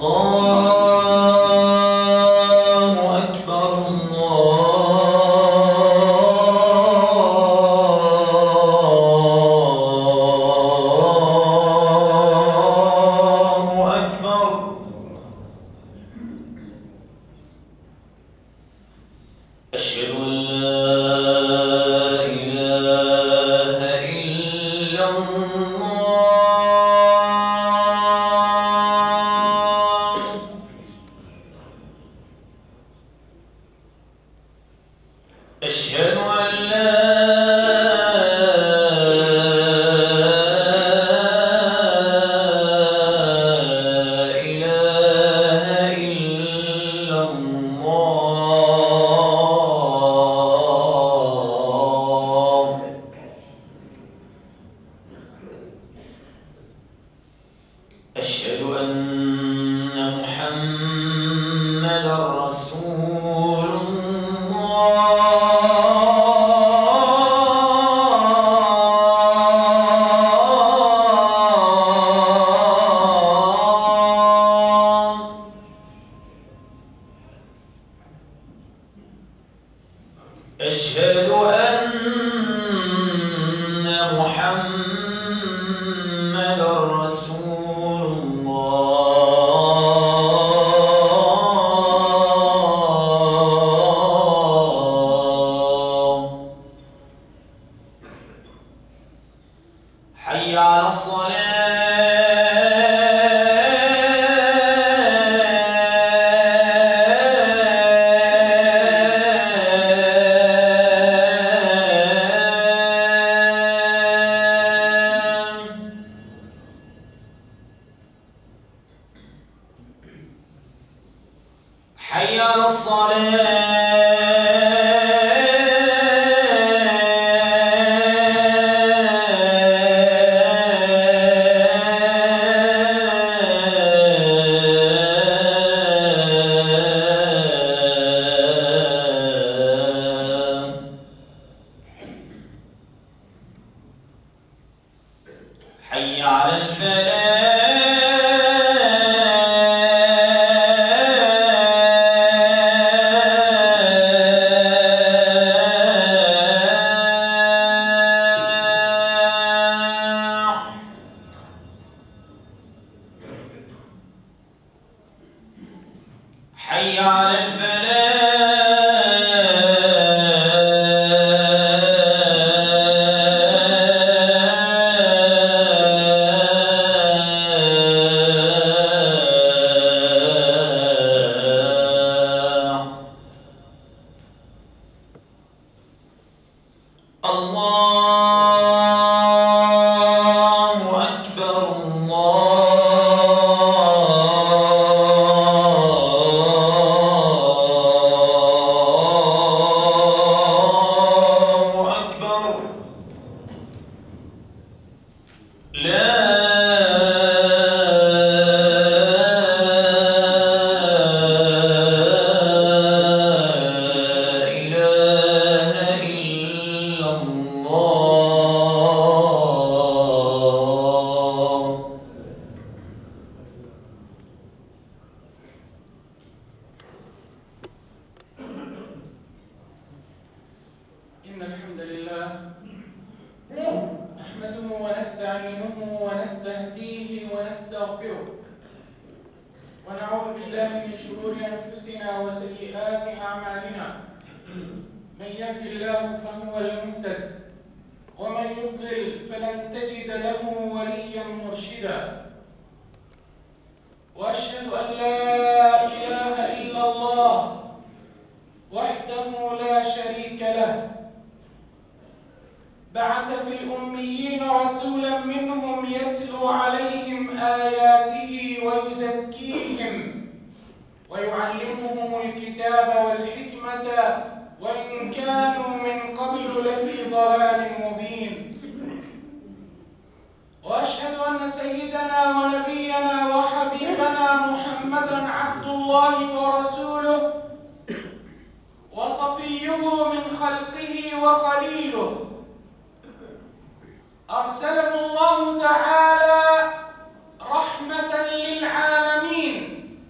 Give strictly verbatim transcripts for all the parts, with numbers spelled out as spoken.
أرسله الله تعالى رحمة للعالمين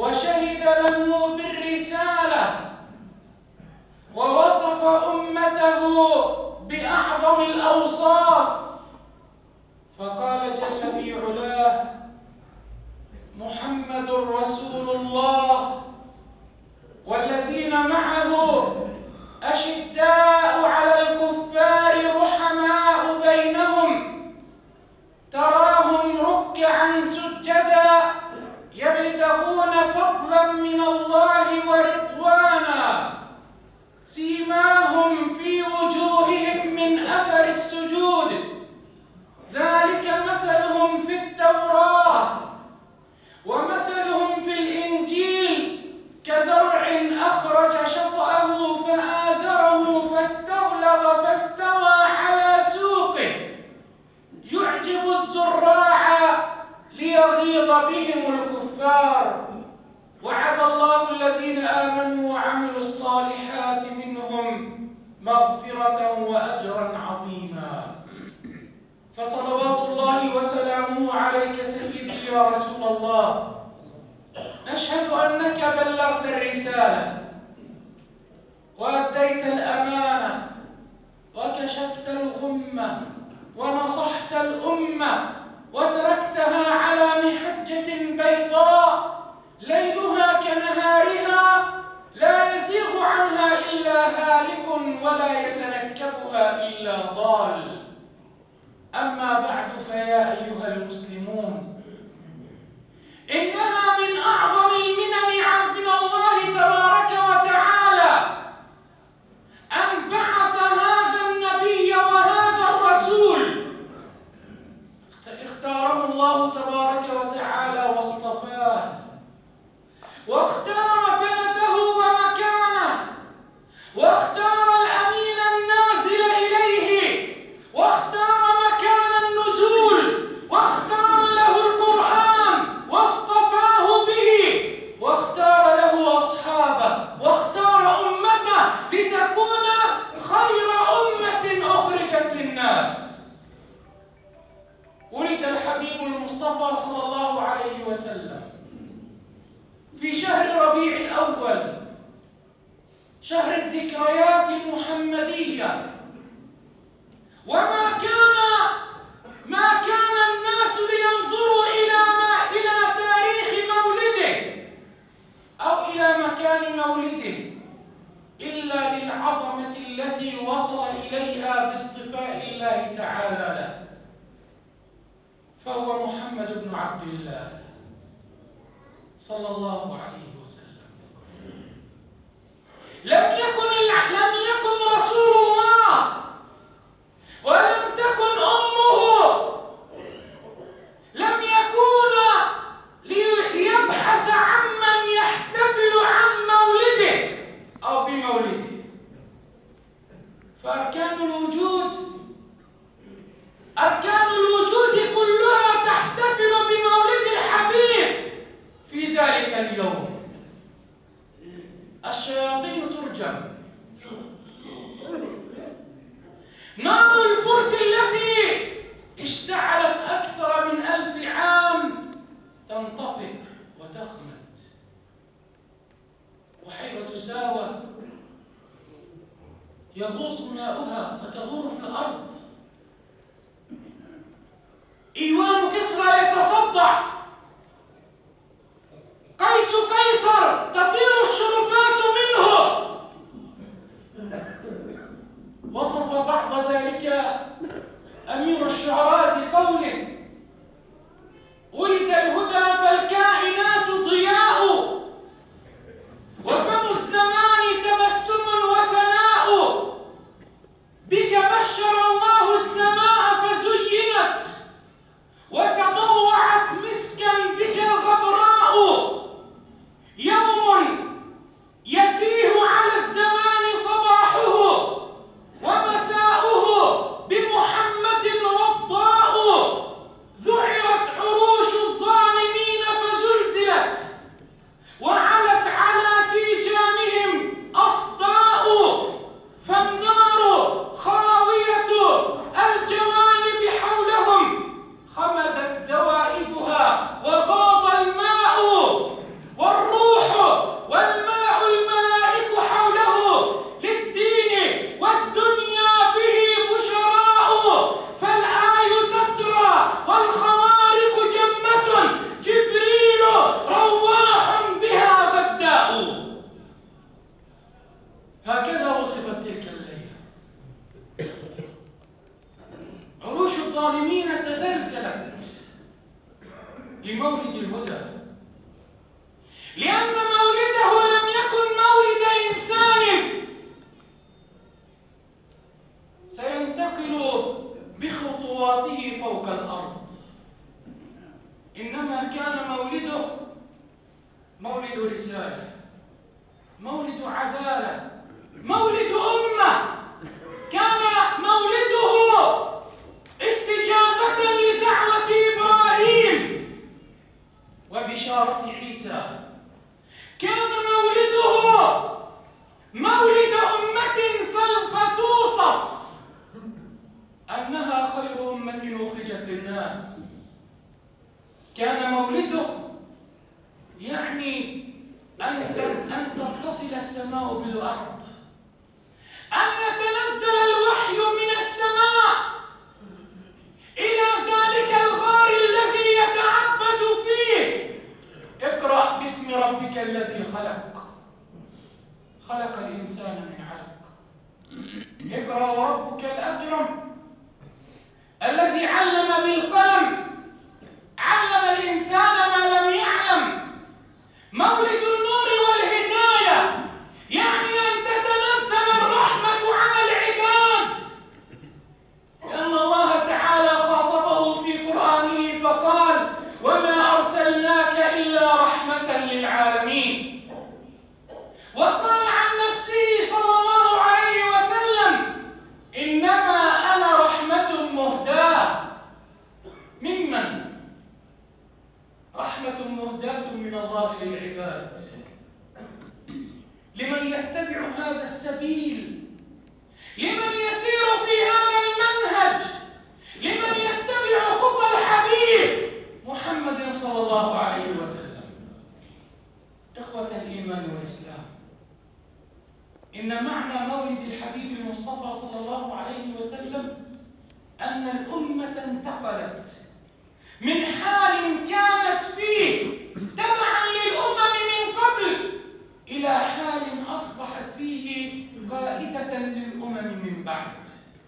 وشهد له بالرسالة ووصف أمته بأعظم الأوصاف، فقال جل في علاه: محمد رسول الله والذين معه أشداء على الكفار رحماء بينهم تراهم ركعا سجدا يبتغون فضلا من الله ورضوانا سيماهم في وجوههم من أثر السجود ذلك مثلهم في التوراة ومثلهم في الإنجيل كزرع أخرج شطأه فآزره فاستغلظ فاستوى على سوقه يعجب الزراع ليغيظ بهم الكفار. وعد الله الذين آمنوا وعملوا الصالحات منهم مغفرة وأجرا عظيما. فصلوات الله وسلامه عليك سيدي يا رسول الله، نشهد أنك بلغت الرسالة وأديت الأمانة وكشفت الغمة ونصحت الأمة وتركتها على محجة بيضاء ليلها كنهارها لا يزيغ عنها إلا هالك ولا يتنكبها إلا ضال. أما بعد، فيا أيها المسلمون، إنها من أعظم المنن من الله تبارك وتعالى أن بعث هذا النبي وهذا الرسول، اختاره الله تبارك وتعالى واصطفاه واختار بلده ومكانه واختار الأمين النازل إليه واختار مكان النزول واختار له القرآن واصطفاه به واختار له أصحابه واختار أمته لتكون خير أمة أخرجت للناس. ولد الحبيب المصطفى صلى الله عليه وسلم في شهر ربيع الأول، شهر الذكريات المحمدية، وما كان ما كان الناس لينظروا إلى ما إلى تاريخ مولده أو إلى مكان مولده إلا للعظمة التي وصل إليها باصطفاء الله تعالى له، فهو محمد بن عبد الله صلى الله عليه وسلم. لم يكن لم يكن رسول الله ولم تكن أمه لم يكون ليبحث عمن يحتفل عن مولده أو بمولده، فأركان الوجود أركان الوجود كلها تحتفل بمولد الحبيب في ذلك اليوم. الشياطين ترجم، نار الفرس التي اشتعلت أكثر من ألف عام تنطفئ وتخمد، وحيرة ساوى يغوص ماؤها وتغور في الأرض، إيوان كسرى يتصدع، قيس قيصر تطير الشرفات منه. وصف بعض ذلك أمير الشعراء بقوله: ولد الهدى فالكائنات ضياء وفم الزمان تبسم وثناء، بك بشر الله السماء فزينت وتضوعت مسكا بك الغبراء، يوم يتيه على الزمان صباحه ومساؤه بمحمد وضاء، ذعرت عروش الظالمين رسالة، مولد عدالة، مولد أمة، كان مولده استجابة لدعوة إبراهيم وبشارة عيسى، كان مولده مولد أمة سوف توصف أنها خير أمة أخرجت للناس، كان مولده يعني أن أن تتصل السماء بالأرض، أن يتنزل الوحي من السماء إلى ذلك الغار الذي يتعبد فيه. اقرأ باسم ربك الذي خلق، خلق الإنسان من علق. اقرأ وربك الأكرم الذي علم بالقلم، علم الإنسان ما لم يعلم. مولد النور والهداية يعني أن تتنزل الرحمة على العباد، لأن الله تعالى خاطبه في قرآنه فقال: وما أرسلناك إلا رحمة للعالمين. وقال عن نفسه صلى الله عليه وسلم: إنما أنا رحمة مهداة. ممن؟ رحمة مهداة من الله للعباد، لمن يتبع هذا السبيل، لمن يسير في هذا المنهج، لمن يتبع خطى الحبيب محمد صلى الله عليه وسلم. إخوة الإيمان والإسلام، إن معنى مولد الحبيب المصطفى صلى الله عليه وسلم أن الأمة انتقلت من حال كانت فيه تبعا للأمم من قبل إلى حال أصبحت فيه قائدة للأمم من بعد.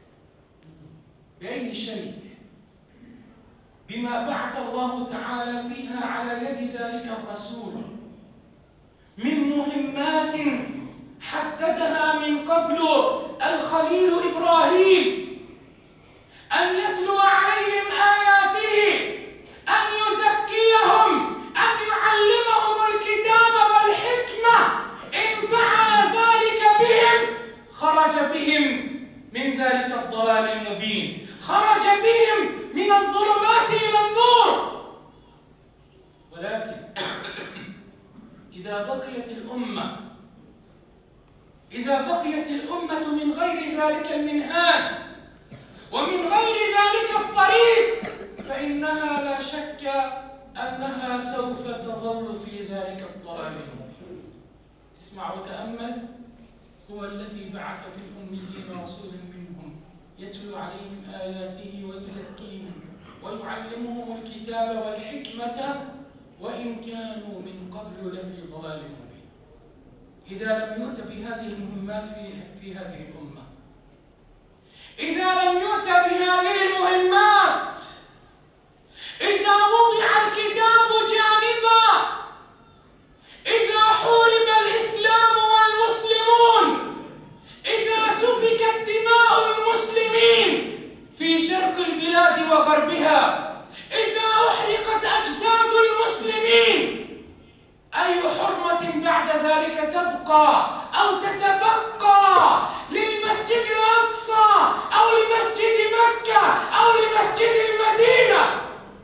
بأي شيء؟ بما بعث الله تعالى فيها على يد ذلك الرسول من مهمات حددها من قبل الخليل إبراهيم، أن يتلو عليهم آياته، أن يزكيهم، أن يعلمهم الكتاب والحكمة. إن فعل ذلك بهم خرج بهم من ذلك الضلال المبين، خرج بهم من الظلمات إلى النور. ولكن إذا بقيت الأمة إذا بقيت الأمة من غير ذلك المنهاج ومن غير ذلك الطريق فإنها لا شك أنها سوف تظل في ذلك الضلال المبين. اسمع وتأمل: هو الذي بعث في الأميين رسولا منهم يتلو عليهم آياته ويزكيهم ويعلمهم الكتاب والحكمة وإن كانوا من قبل لفي ضلال مبين. إذا لم يؤت بهذه المهمات في في هذه الأمة، إذا لم يؤت بهذه المهمات، إذا وضع الكتاب جانبا، إذا حورب الإسلام والمسلمون، إذا سفكت دماء المسلمين في شرق البلاد وغربها، إذا أحرقت أجساد المسلمين، أي حرمة بعد ذلك تبقى أو تتبقى للمسجد الأقصى أو لمسجد مكة أو لمسجد المدينة؟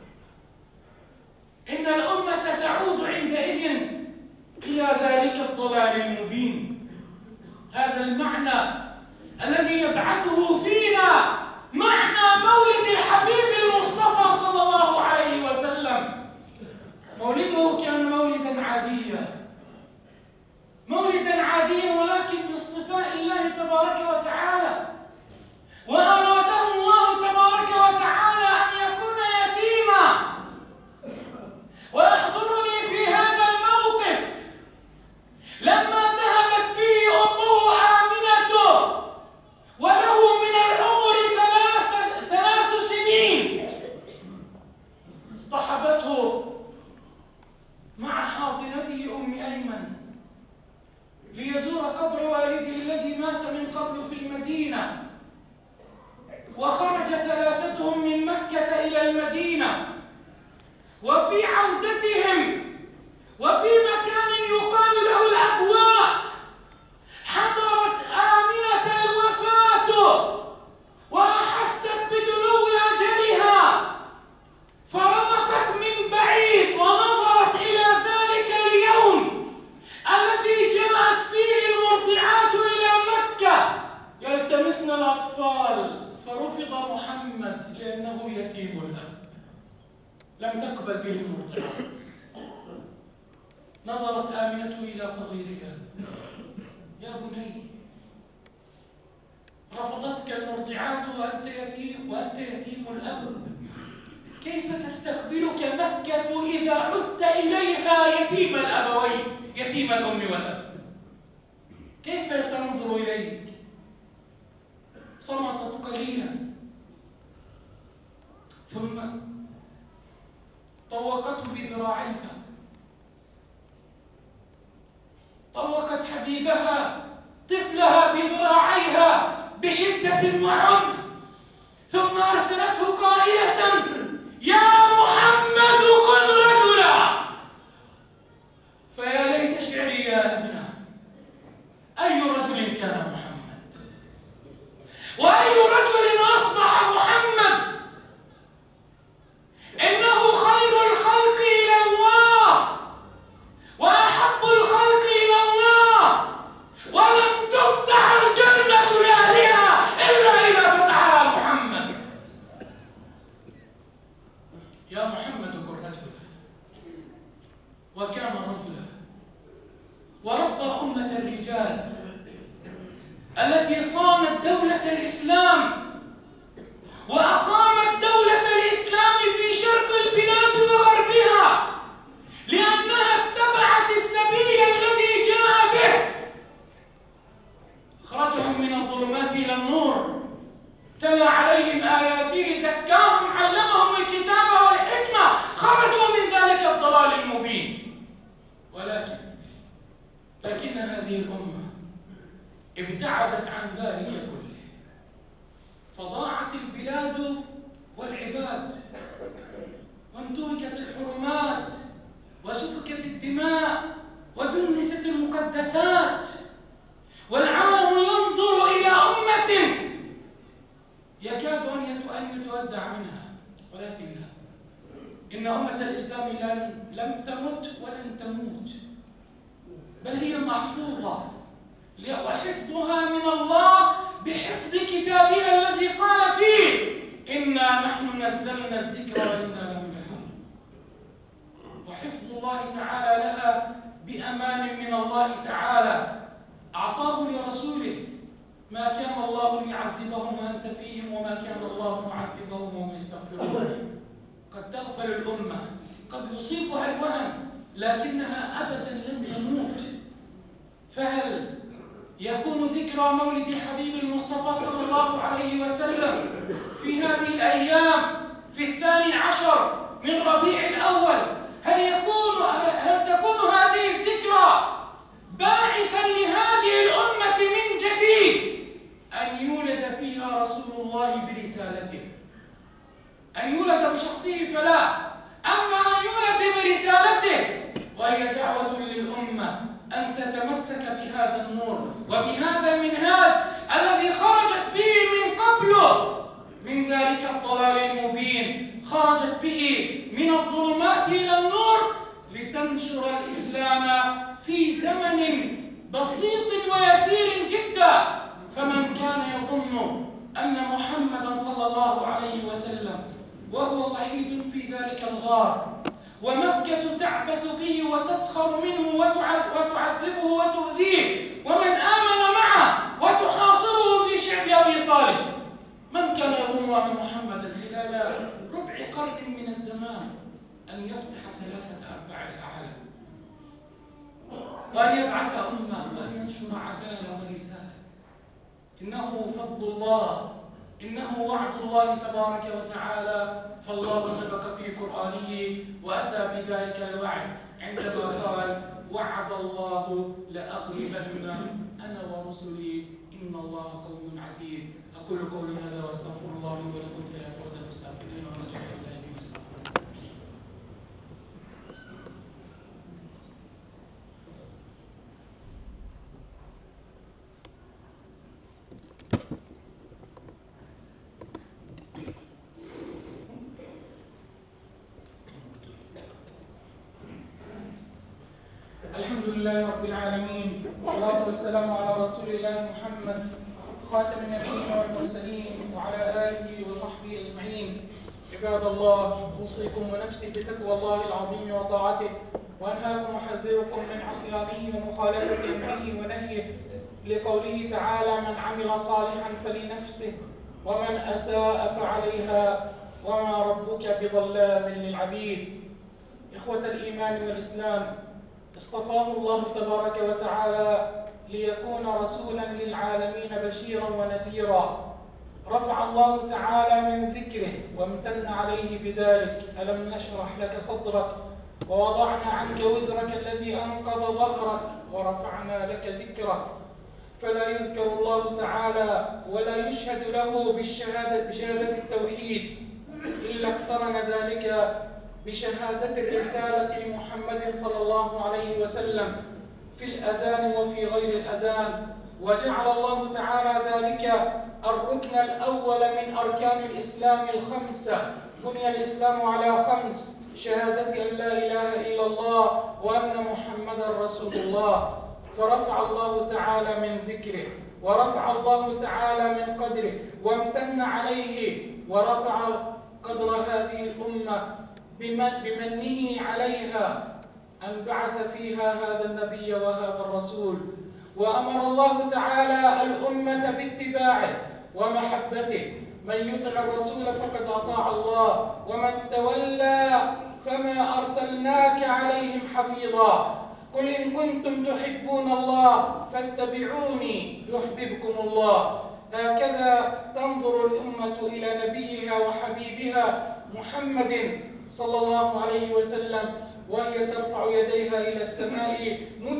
إن الأمة تعود عندئذ إلى ذلك الضلال المبين. هذا المعنى الذي يبعثه فينا معنى مولد الحبيب المصطفى صلى الله عليه وسلم. مولده كان مولدا عاديا، مولدا عاديا ولكن باصطفاء الله تبارك وتعالى، وأراده الله تبارك وتعالى أن يكون يتيما. ويحضرني في هذا الموقف لما ذهبت به أمه آمنة وله من العمر ثلاث ثلاث سنين، اصطحبته مع حاضنته أم أيمن ليزور قبر والده الذي مات من قبل ونسنا الأطفال فرفض محمد لأنه يتيم الأب، لم تقبل به المرضعات. نظرت آمنة إلى صغيرها: يا بني، رفضتك المرضعات وأنت يتيم وأنت يتيم الأب، كيف تستقبلك مكة إذا عدت إليها يتيم الأبوين، يتيم الأم والأب؟ كيف تنظر إليك؟ صمتت قليلا ثم طوقته بذراعيها، طوقت حبيبها طفلها بذراعيها بشدة وعنف، ثم أرسلته قائلة: يا محمد كن رجلا. فيا ليت شعري يا ابنه، أي رجل كان محمد، وأي رجل أصبح محمد؟ إنه خير الخلق إلى الله وأحب الخلق إلى الله، ولم تفتح الجنة لأهلها إلا إذا فتحها محمد. يا محمد كن رجلا، وكان رجلا، وربى أمة الرجال التي صانت دولة الإسلام وأقامت دولة الإسلام في شرق البلاد وغربها، لأنها اتبعت السبيل الذي جاء به. أخرجهم من الظلمات إلى النور، تلا عليهم آياته، زكاهم، علمهم الكتاب والحكمة، خرجوا من ذلك الضلال المبين. ولكن لكن هذه الأمة ابتعدت عن ذلك كله، فضاعت البلاد والعباد، وانتهكت الحرمات، وسفكت الدماء، ودنست المقدسات، والعالم ينظر إلى أمة يكاد أن يتودع منها. ولكن لا، إن أمة الإسلام لم تمت ولن تموت، بل هي محفوظة، وحفظها من الله بحفظ كتابها الذي قال فيه: إنا نحن نزلنا الذكر وإنا له لحافظون. وحفظ الله تعالى لها بأمان من الله تعالى أعطاه لرسوله: ما كان الله ليعذبهم وأنت فيهم وما كان الله معذبهم وهم يستغفرون. قد تغفل الأمة، قد يصيبها الوهن، لكنها أبدا لن تموت. فهل يكون ذكرى مولد الحبيب المصطفى صلى الله عليه وسلم في هذه الأيام في الثاني عشر من ربيع الأول، هل يكون هل تكون هذه الذكرى باعثا لهذه الأمة من جديد أن يولد فيها رسول الله برسالته؟ أن يولد بشخصه فلا، أما أن يولد برسالته، وهي دعوة للأمة أن تتمسك بهذا النور وبهذا المنهاج الذي خرجت به من قبله من ذلك الضلال المبين، خرجت به من الظلمات إلى النور لتنشر الإسلام في زمن بسيط ويسير جدا. فمن كان يظن أن محمدا صلى الله عليه وسلم وهو وحيد في ذلك الغار، ومكة تعبث به وتسخر منه وتعذبه وتؤذيه، ومن آمن معه وتحاصره في شعب أبي طالب، من كان يظن أن محمدا خلال ربع قرن من الزمان أن يفتح ثلاثة أرباع الأعلام، وأن يبعث أمة، وأن ينشر عدالة ورسالة؟ إنه فضل الله، إنه وعد الله تبارك وتعالى. فالله سبق في قرآنه وأتى بذلك الوعد عندما قال: وعد الله لأغلبن أنا ورسلي إن الله قوي عزيز. أقول قولي هذا وأستغفر الله لي ولكم فيا فوز المستغفرين ونجاح الله بما استغفرون. الحمد لله رب العالمين، والصلاة والسلام على رسول الله محمد خاتم النبيين والمرسلين وعلى آله وصحبه أجمعين. عباد الله، أوصيكم ونفسي بتقوى الله العظيم وطاعته، وأنهاكم وأحذركم من عصيانه ومخالفة أمره ونهيه، لقوله تعالى: من عمل صالحا فلنفسه ومن أساء فعليها وما ربك بظلام للعبيد. إخوة الإيمان والإسلام، اصطفاه الله تبارك وتعالى ليكون رسولا للعالمين بشيرا ونذيرا. رفع الله تعالى من ذكره وامتن عليه بذلك. ألم نشرح لك صدرك ووضعنا عنك وزرك الذي أنقض ظهرك ورفعنا لك ذكرك. فلا يذكر الله تعالى ولا يشهد له بالشهادة بشهادة التوحيد إلا اقترن ذلك بشهادة الرسالة لمحمد صلى الله عليه وسلم في الأذان وفي غير الأذان، وجعل الله تعالى ذلك الركن الأول من أركان الإسلام الخمسة. بني الإسلام على خمس: شهادة أن لا إله إلا الله وأن محمدا رسول الله. فرفع الله تعالى من ذكره، ورفع الله تعالى من قدره، وامتن عليه ورفع قدر هذه الأمة بمنه عليها أن بعث فيها هذا النبي وهذا الرسول. وأمر الله تعالى الأمة باتباعه ومحبته. من يطع الرسول فقد أطاع الله، ومن تولى فما أرسلناك عليهم حفيظا. قل إن كنتم تحبون الله فاتبعوني يحببكم الله. هكذا تنظر الأمة إلى نبيها وحبيبها محمد صلى الله عليه وسلم، وهي ترفع يديها إلى السماء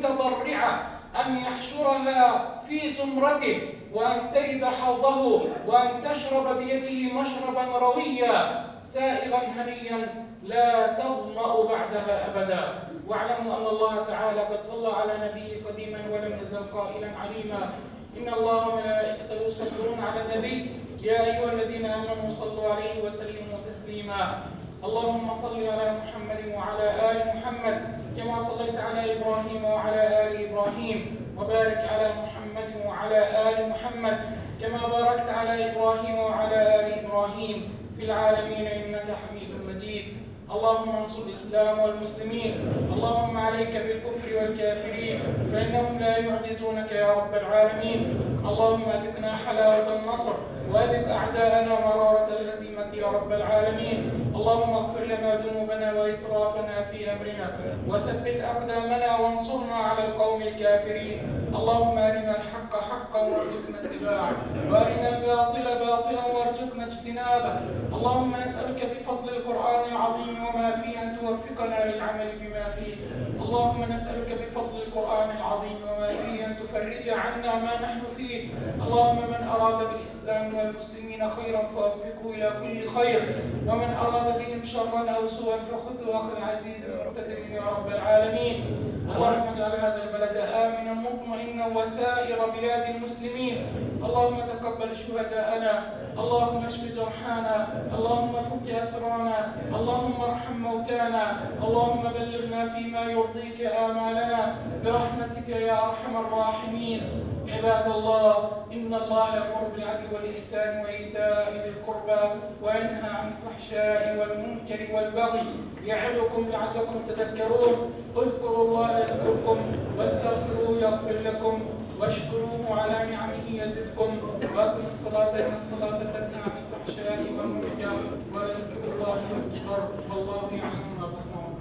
متضرعة أن يحشرها في زمرته، وأن ترد حوضه، وأن تشرب بيده مشربا رويا سائغا هنيا لا تظمأ بعدها أبدا. واعلموا أن الله تعالى قد صلى على نبيه قديما ولم يزل قائلا عليما: إن الله وملائكته يصلون على النبي يا أيها الذين آمنوا صلوا عليه وسلموا تسليما. اللهم صل على محمد وعلى آل محمد كما صليت على إبراهيم وعلى آل إبراهيم، وبارك على محمد وعلى آل محمد كما باركت على إبراهيم وعلى آل إبراهيم في العالمين إنك حميد مجيد. اللهم انصر الإسلام والمسلمين. اللهم عليك بالكفر والكافرين فإنهم لا يعجزونك يا رب العالمين. اللهم أذقنا حلاوة النصر وأذق أعداءنا مرارة الهزيمة يا رب العالمين. اللهم اغفر لنا ذنوبنا وإسرافنا في أمرنا، وثبت أقدامنا وانصرنا على القوم الكافرين. اللهم أرنا الحق حقا وارزقنا اتباعه، وأرنا الباطل باطلا وارزقنا اجتنابه. اللهم نسألك بفضل القرآن العظيم وما فيه أن توفقنا للعمل بما فيه. اللهم نسألك بفضل القرآن العظيم وما فيه أن تفرج عنا ما نحن فيه. اللهم من أراد بالإسلام والمسلمين خيرا فوفقه إلى كل خير، ومن أراد بهم شرا أو سوءا فخذه أخذ عزيز مقتدر يا رب العالمين. اللهم اجعل هذا البلد آمنا مطمئنا وسائر بلاد المسلمين. اللهم تقبل شهداءنا، اللهم اشف جرحانا، اللهم فك أسرانا، اللهم ارحم موتانا، اللهم بلغنا فيما يرضيك آمالنا برحمتك يا أرحم الراحمين. عباد الله، إن الله يأمر بالعدل والإحسان وإيتاء ذي القربى وينهى عن الفحشاء والمنكر والبغي يعظكم لعلكم تذكرون. اذكروا الله يذكركم واستغفروه يغفر لكم واشكروه على نعمه يزدكم وأقيموا الصلاة إن الصلاة تنهى عن الفحشاء والمنكر ولذكر الله أكبر والله يعلم ما تصنعون.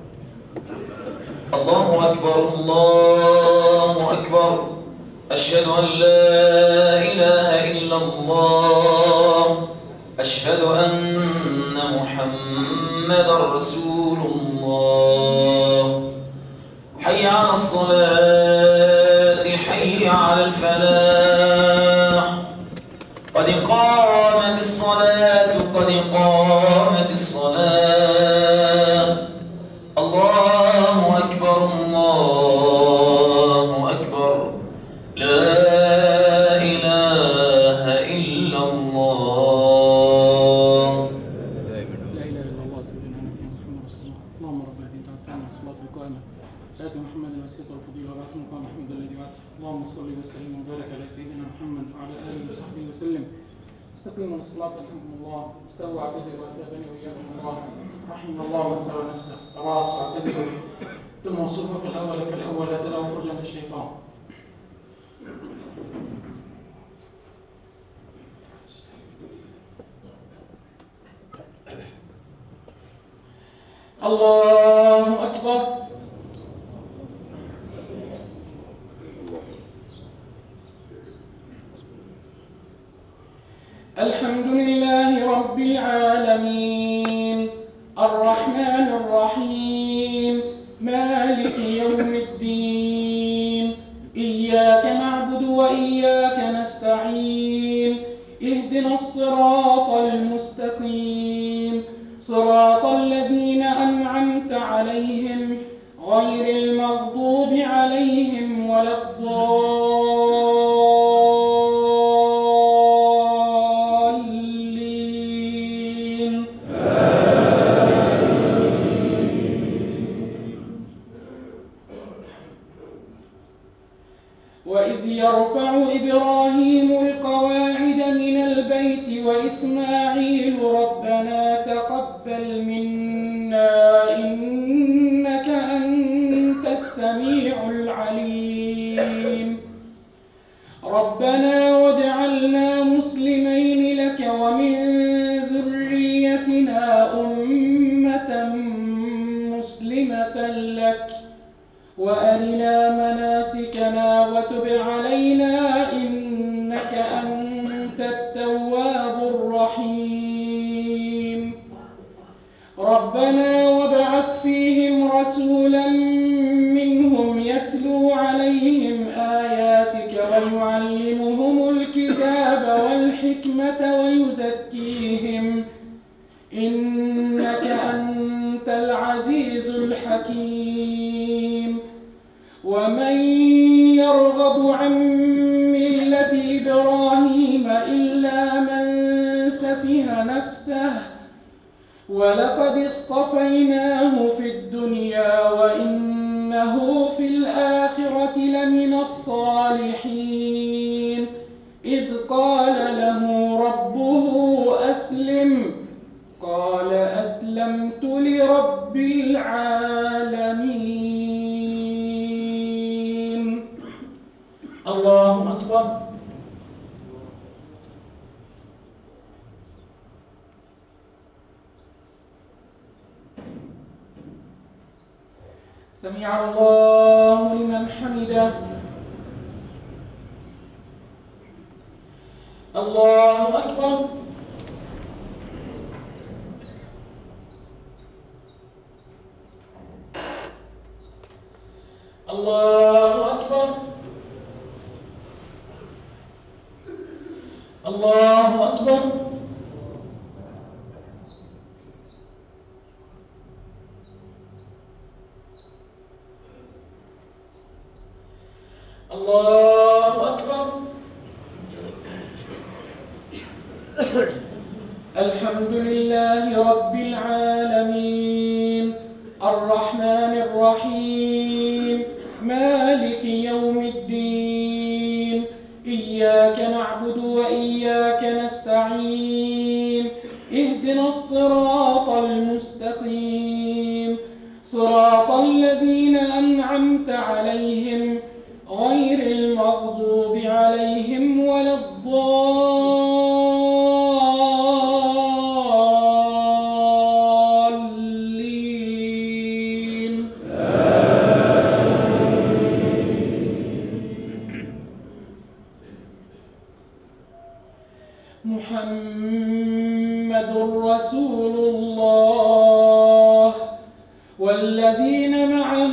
الله أكبر الله أكبر. أشهد أن لا إله إلا الله. أشهد أن محمدا رسول الله. حي على الصلاة، حي على الفلاح. قد قامت الصلاة، قد قامت الصلاة. الله أكبر الله أكبر. لا إله إلا الله. لا إله إلا الله سيدنا محمد رسول الله. اللهم رب الذين تعالى الصلاة القائمة آت محمد الوسيلة والفضيلة وبعثه مقام محمود الذي بعثه. اللهم صل وسلم وبارك على سيدنا محمد وعلى آله وصحبه وسلم. استقيموا للصلاة رحمكم الله. استووا اعتدلوا أثابني وإياكم الله. رحم الله من سوى نفسه. تواصوا اعتدلوا. ثم الصفوف في الأول في الأول لا تلوا فرجا الشيطان. الله أكبر. الحمد لله رب العالمين الرحمن الرحيم مالك يوم الدين إياك نعبد وإياك نستعين اهدنا الصراط المستقيم صراط الذين أنعمت عليهم غير المغضوب عليهم ولا الضالين. وإذ يرفع إبراهيم القواعد من البيت وإسماعيل ربنا تقبل منا إنك أنت السميع العليم ربنا واجعلنا مسلمين لك ومن ذريتنا أمة مسلمة لك وأرنا مناسكنا وتب علينا إنك أنت التواب الرحيم ربنا وابعث فيهم رسولا منهم يتلو عليهم آياتك ويعلمهم الكتاب والحكمة ويزكيهم إنك أنت العزيز الحكيم ومن يرغب عن ملة إبراهيم إلا من سفه نفسه ولقد اصطفيناه في الدنيا وإنه في الآخرة لمن الصالحين إذ قال له ربه أسلم قال أسلمت لرب العالمين. الله أكبر. سمع الله لمن حمده. الله أكبر. الله أكبر. الله أكبر. الله أكبر. الحمد لله رب العالمين الرحمن الرحيم مالك يوم الدين إياك نعبد وإياك نستعين اهدنا الصراط المستقيم صراط الذين أنعمت عليهم غير المغضوب عليهم ولا الضالين. محمد رسول الله والذين معه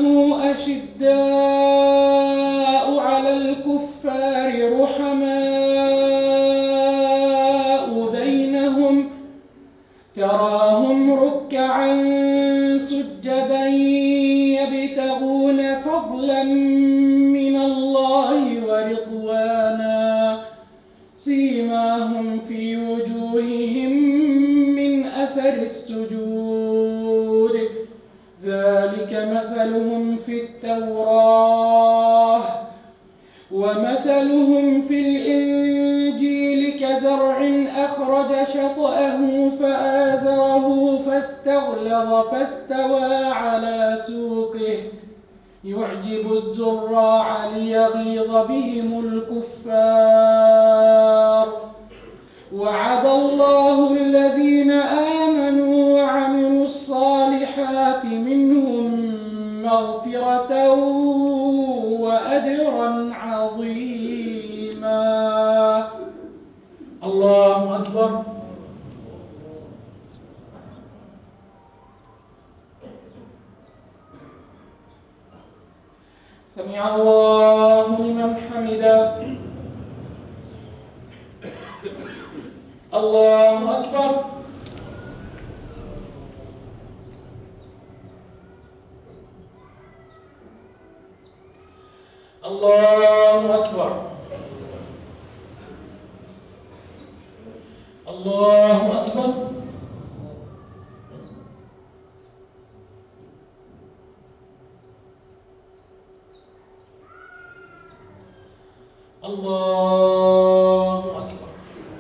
أشداء على الكفار رحماء بينهم تراهم ركعا سجدا يبتغون فضلا من الله ورضوانا سيماهم في وجوههم من أثر السجود ذلك مثلهم في التوراة ومثلهم في الإنجيل كزرع كزرع أخرج شطأه فآزره فاستغلظ فاستوى على سوقه يعجب الزراع ليغيظ بهم الكفار. وعد الله الذين آمنوا وعملوا الصالحات منهم مغفرة وأجرا عظيما. الله أكبر. سمع الله لمن حمده. الله أكبر. الله أكبر. الله أكبر. الله أكبر.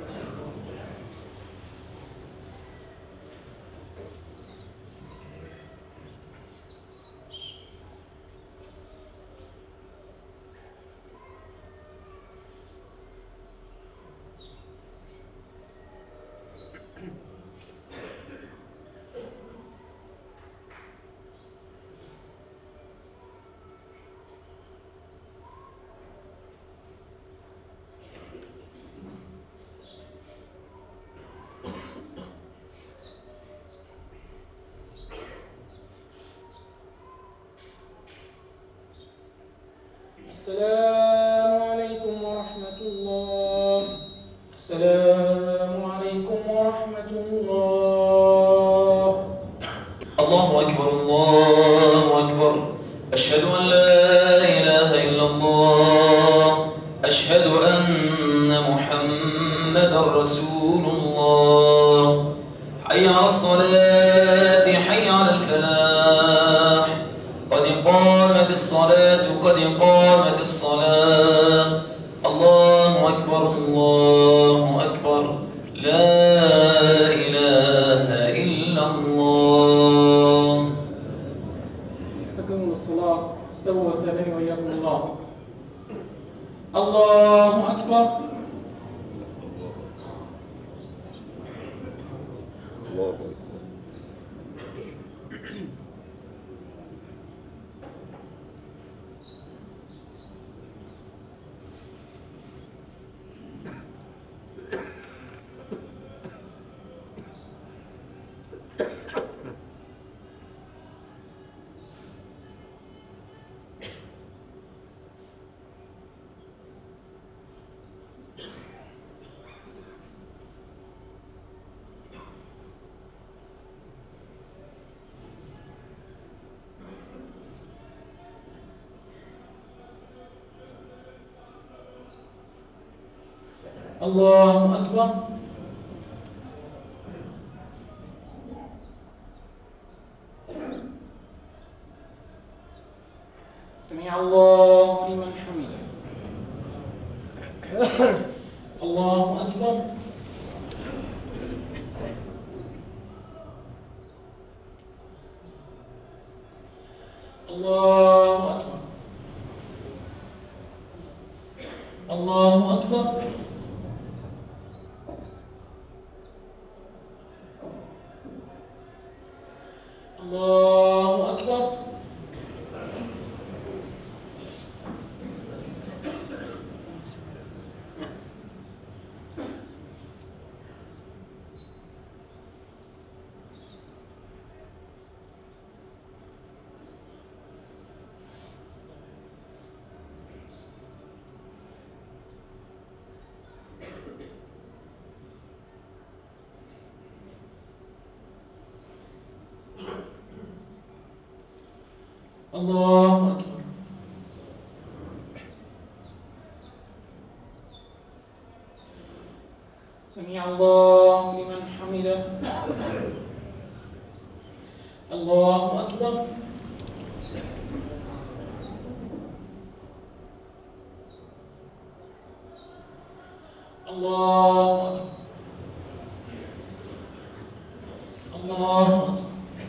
السلام عليكم ورحمة الله. السلام عليكم ورحمة الله. الله أكبر الله أكبر. أشهد أن لا إله إلا الله. أشهد أن محمدا رسول الله. حي على الصلاة حي على الفلاح. قد قامت الصلاة قد قامت الصلاة. الله أكبر الله أكبر. لا إله إلا الله. استقيموا للصلاة. استووا الثانين وإياكم الله. الله أكبر. الله أكبر. الله أكبر. سمع الله لمن حمده. الله أكبر. الله أكبر. الله أكبر. الله أكبر. الله أكبر. سمع الله لمن حمده. الله أكبر. الله أكبر. الله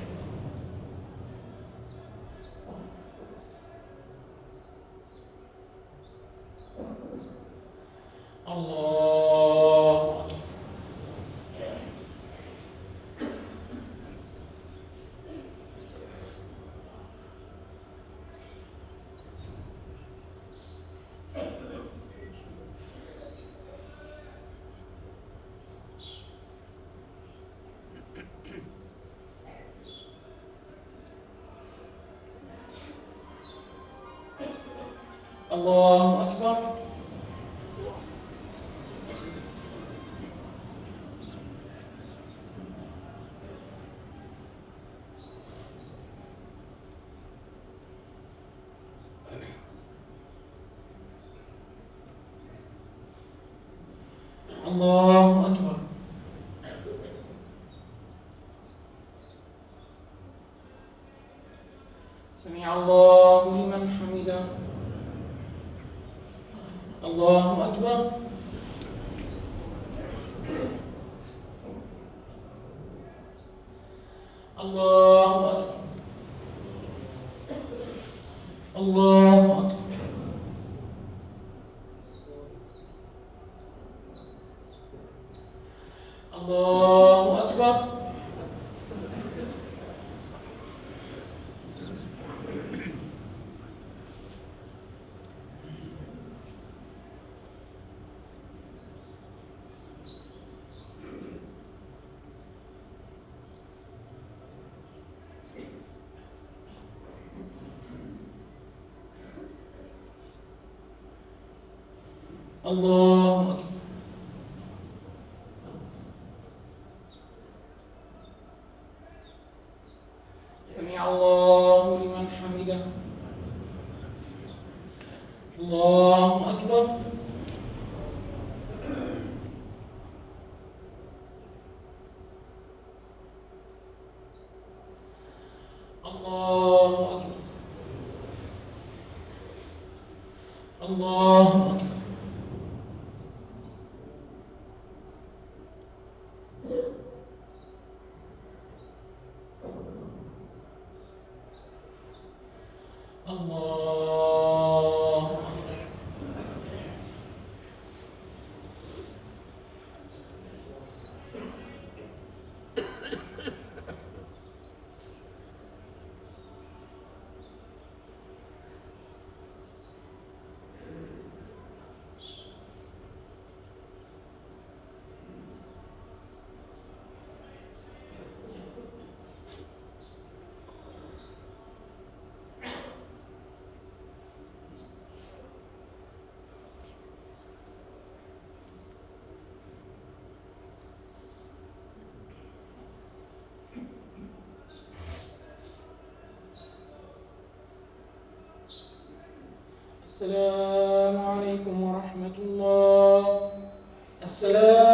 الله الله أكبر. الله أكبر. سمع الله لمن حمده. الله أكبر. الله أكبر. الله أكبر. الله أكبر. الله أكبر. سمع الله لمن حمده. الله أكبر. الله أكبر. الله أكبر. الله السلام عليكم ورحمة الله. السلام